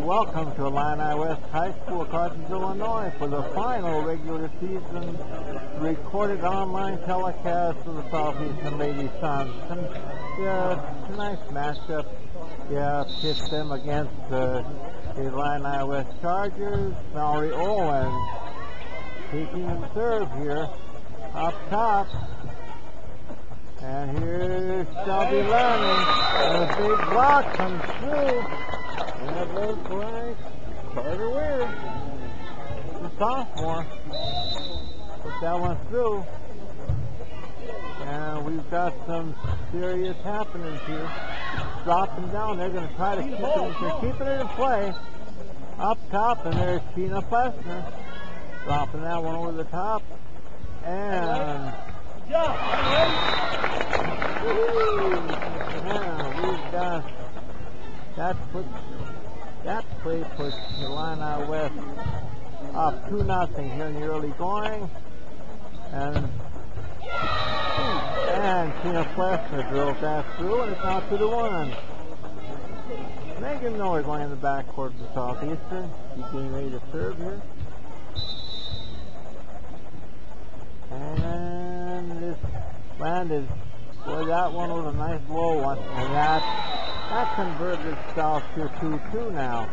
welcome to Illini West High School, Carthage, Illinois, for the final regular season recorded online telecast of the Southeastern Lady Suns. And yeah, it's a nice matchup. Yeah, pitched them against the Illini West Chargers. Mallory Owens taking the serve here up top. And here's Shelby Learning, and a big block comes through. And it looks like Carter Weir, the sophomore, put that one through. And we've got some serious happenings here. Dropping down, they're going to try to keep it. They're keeping it in play. Up top, and there's Tina Plessner dropping that one over the top. And we've got that play puts Illini West up 2-0 here in the early going, and Tina Plessner drove that through, and it's now 2-1. Megan Miller going in the backcourt for Southeastern. She's getting ready to serve here. And this landed. Boy, that one was a nice low one. And that converted itself to 2-2 now.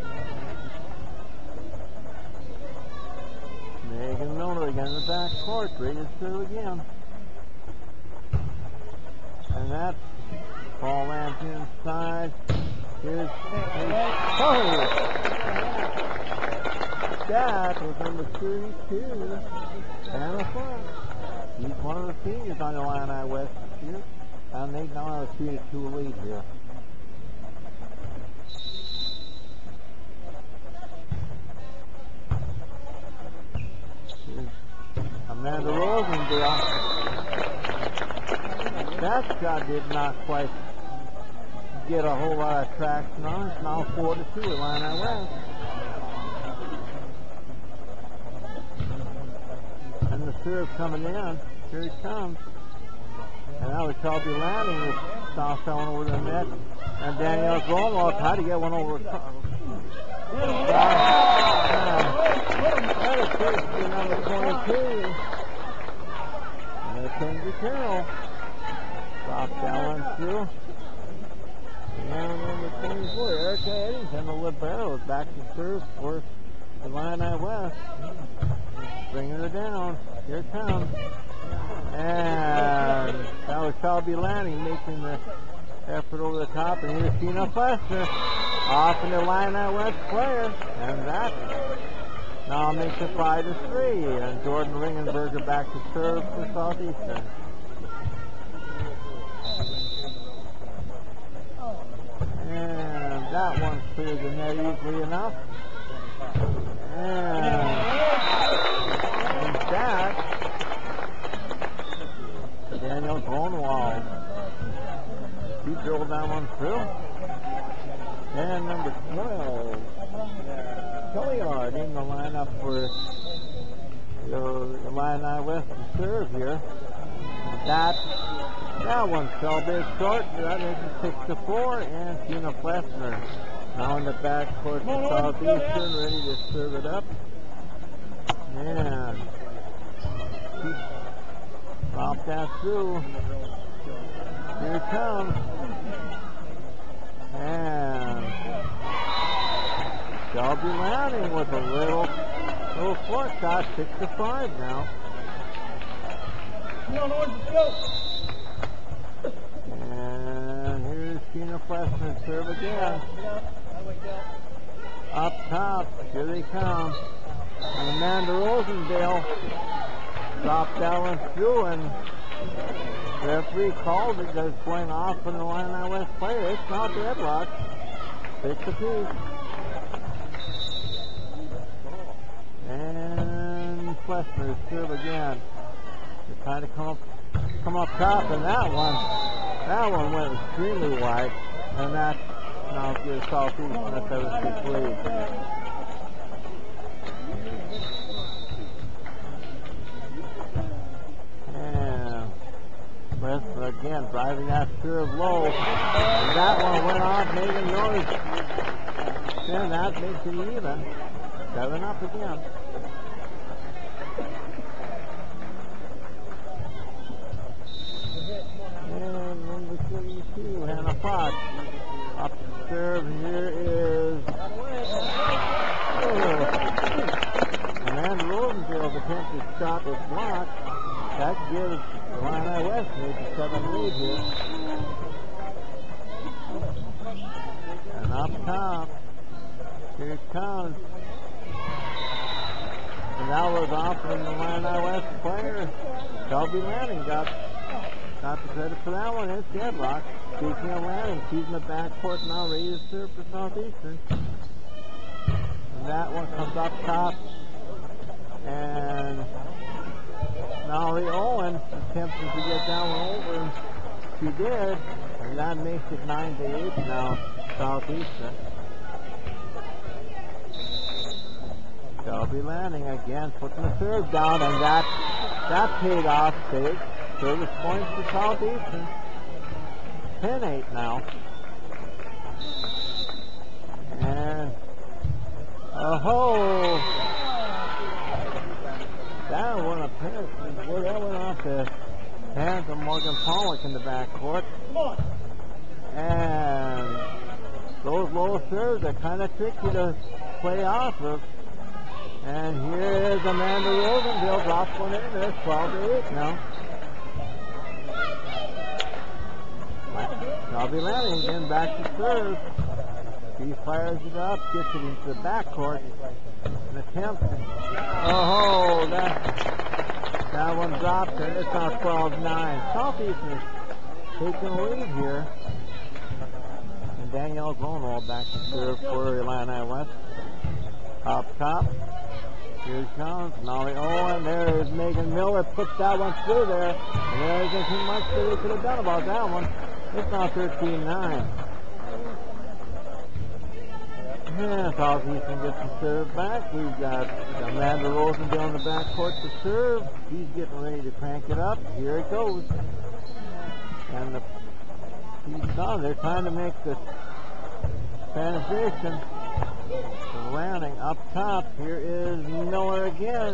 Megan Miller again in the backcourt. Ready to serve again. And that ball lands inside. Here's that was number 32, Anna Funk. He's one of the seniors on the Illini West this year, and they now have a 3-2 lead here. Here's Amanda Rosendale. That shot did not quite get a whole lot of traction on. It's now 4-2 Illini West. And the serve coming in. Here it comes. And that was Shelby Landing with South going over the net. And Danielle Gromo tried to get one over the top. That appears to be number 22. And Mackenzie Carroll. Drop that one through. And number 24, Erica Eddington, the libero, is back to serve for Illini West. Bringing her down. Here it comes. And that was Shelby Lanning making the effort over the top. And here's Tina Plessner off an Illini West player. And that now makes it 5-3. And Jordan Ringenberger back to serve for Southeastern. And that one cleared the net easily enough. And that, Daniel Grunwald. He drilled that one through. And number 12, Hilliard in the lineup for the Illini West to serve here. That one fell a bit short. That makes it 6-4. And Tina Plessner now in the backcourt for Southeastern, ready to serve it up. And she dropped that through. Here it comes. And Shelby Lanning with a little foot shot, 6-5 now. And here's Tina Plessner serve again. Up top, here they come. And Amanda Rosendale dropped that one through, and the referee called it as going off on the Illini West player. It's now deadlock. 6 apiece. And Plessner serve again. They're trying to come up top, and that one went extremely wide, and that now gives Southeastern a 7-6 lead. And Plessner again driving that serve low. And that one went off. Megan Miller's And that makes it even. 7-up again. And number 32, Hannah Fox. Up to serve. Here is Amanda Rosendale's attempted shot was blocked. That gives Illini West maybe 7 lead here. And up top, here it comes. And that was off from the Illini West player. Shelby Lanning got the credit for that one. It's deadlock. Speaking of Lanning, she's in the backcourt now, ready to serve for Southeastern. And that one comes up top. And Molly Owen attempted to get that one over, and she did. And that makes it 9-8 now, Southeastern. Shelby Lanning again putting the serve down, and that paid off big. Service points for Southeastern. 10-8 now. And that one apparently, boy, that went off the hands of Morgan Pollock in the backcourt. And those low serves are kind of tricky to play off of. And here is Amanda Rosendale, drops one in there, 12-8 now. Shelby Lanning again back to serve. She fires it up, gets it into the backcourt. An attempt. That one dropped, and it's now 12-9. Southeastern is taking a lead here. And Danielle Gronwald back to serve for Illini West. Up top. Here it comes. Molly Owen. There is Megan Miller. Puts that one through there. And there isn't too much that they could have done about that one. It's now 13-9. And Southeastern gets the serve back. We've got Amanda Rosendale in the backcourt to serve. He's getting ready to crank it up. Here it goes. And he's done. They're trying to make the transition. Landing up top. Here is Miller again.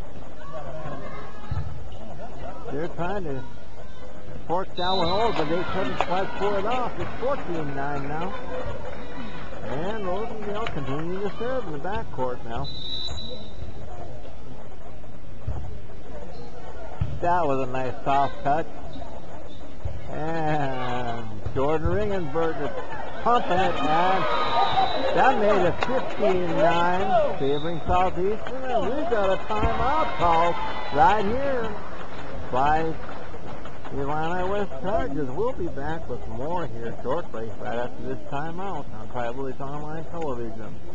They're trying to fork that one over, but they couldn't quite pull it off. It's 14-9 now. And Rosendale continuing to serve in the backcourt now. That was a nice soft touch. And Jordan Ringenberg is pumping it, and that made it 15-9, favoring Southeastern, and we've got a timeout call right here by the Illini West Chargers. We'll be back with more here shortly, right after this timeout on Tribal Online Television.